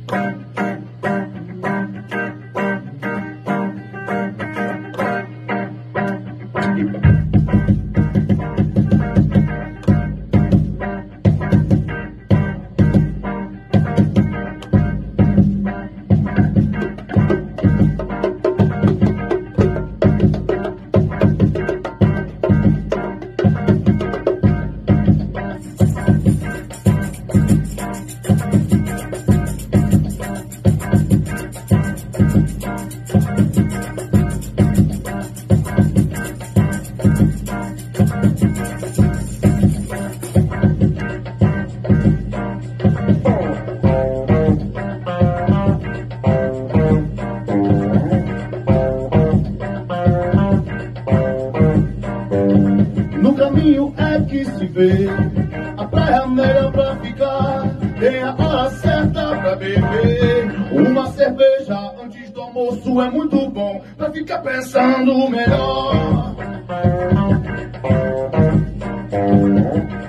No caminho é que se vê a praia melhor pra ficar. Tem a hora certa pra beber uma cerveja antes do almoço, é muito bom pra ficar pensando melhor.